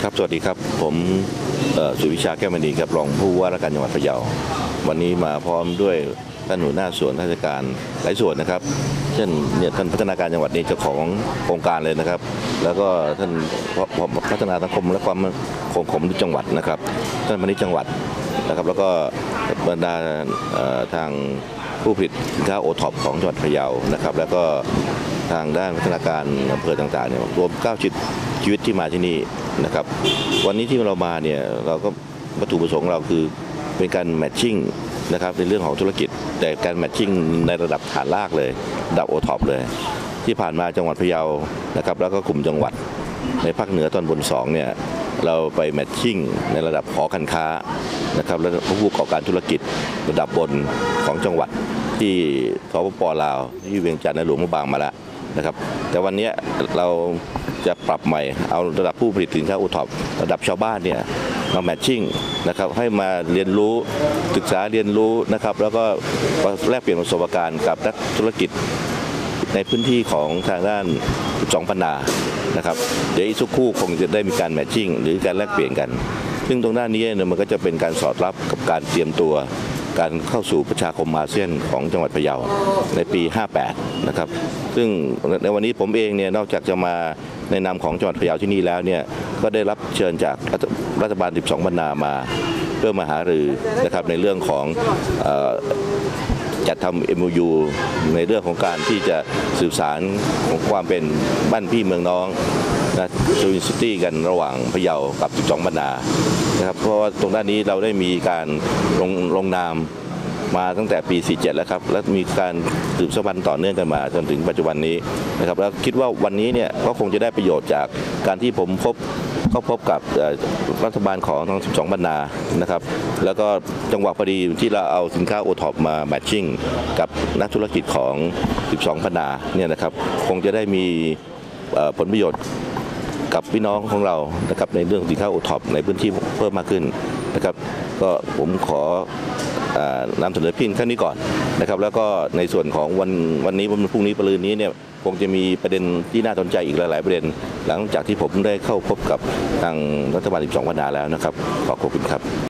ครับสวัสดีครับผมสุวิชาแก้วมณีครับรองผู้ว่าราชการจังหวัดพะเยาวันนี้มาพร้อมด้วยท่านหัวหน้าส่วนราชการหลายส่วนนะครับเช่นเนี่ยท่านพัฒนาการจังหวัดนี่เจ้าของโครงการเลยนะครับแล้วก็ท่านพัฒนาสังคมและความมั่นคงของจังหวัดนะครับท่านพาณิชย์จังหวัดนะครับแล้วก็บรรดาทางผู้ผลิตสินค้าโอท็อปของจังหวัดพะเยานะครับแล้วก็ทางด้านพัฒนาการอำเภอต่างๆเนี่ยรวม9ชีวิตที่มาที่นี่นะครับวันนี้ที่เรามาเนี่ยเราก็วัตถุประสงค์เราคือเป็นการแมทชิ่งนะครับในเรื่องของธุรกิจแต่การแมทชิ่งในระดับฐานรากเลยระดับโอท็อปเลยที่ผ่านมาจังหวัดพะเยานะครับแล้วก็กลุ่มจังหวัดในภาคเหนือตอนบน2เนี่ยเราไปแมทชิ่งในระดับหอการค้านะครับและผู้ประกอบการธุรกิจระดับบนของจังหวัดที่สปป.ลาวที่เวียงจันทร์ในหลวงพระบางมาแล้วนะครับแต่วันนี้เราจะปรับใหม่เอาระดับผู้ผลิตสินค้าโอท็อประดับชาวบ้านเนี่ยมาแมทชิ่งนะครับให้มาเรียนรู้ศึกษาเรียนรู้นะครับแล้วก็แลกเปลี่ยนประสบการณ์กับนักธุรกิจในพื้นที่ของทางด้าน12ปันนานะครับเดี๋ยวอีกสักครู่คงจะได้มีการแมทชิ่งหรือการแลกเปลี่ยนกันซึ่งตรงด้านนี้เนี่ยมันก็จะเป็นการสอดรับกับการเตรียมตัวการเข้าสู่ประชาคมอาเซียนของจังหวัดพะเยาในปี58นะครับซึ่งในวันนี้ผมเองเนี่ยนอกจากจะมาในนามของจังหวัดพะเยาที่นี่แล้วเนี่ยก็ได้รับเชิญจากรัฐบาล12ปันนามาเพื่อมาหารือนะครับในเรื่องของจัดทำ MOU ในเรื่องของการที่จะสื่อสารของความเป็นบ้านพี่เมืองน้องนะทวินซิตี้กันระหว่างพะเยากับ12ปันนานะครับเพราะว่าตรงด้านนี้เราได้มีการลงนามมาตั้งแต่ปี47แล้วครับและมีการสืบสัมพันธ์ต่อเนื่องกันมาจนถึงปัจจุบันนี้นะครับแล้วคิดว่าวันนี้เนี่ยก็คงจะได้ประโยชน์จากการที่ผมพบกับรัฐบาลของทั้ง12ปันนานะครับแล้วก็จังหวะพอดีที่เราเอาสินค้าโอท็อปมาแมทชิ่งกับนักธุรกิจของ12ปันนาเนี่ยนะครับคงจะได้มีผลประโยชน์กับพี่น้องของเรานะครับในเรื่องสินค้าโอท็อปในพื้นที่เพิ่มมากขึ้นนะครับก็ผมขอนำเสนอพินขั้นนี้ก่อนนะครับแล้วก็ในส่วนของวันนี้วันพรุ่งนี้ปรืนนี้เนี่ยคงจะมีประเด็นที่น่าสนใจอีกหลายๆประเด็นหลังจากที่ผมได้เข้าพบกับทางรัฐบาล12ปันนาแล้วนะครับขอบคุณครับ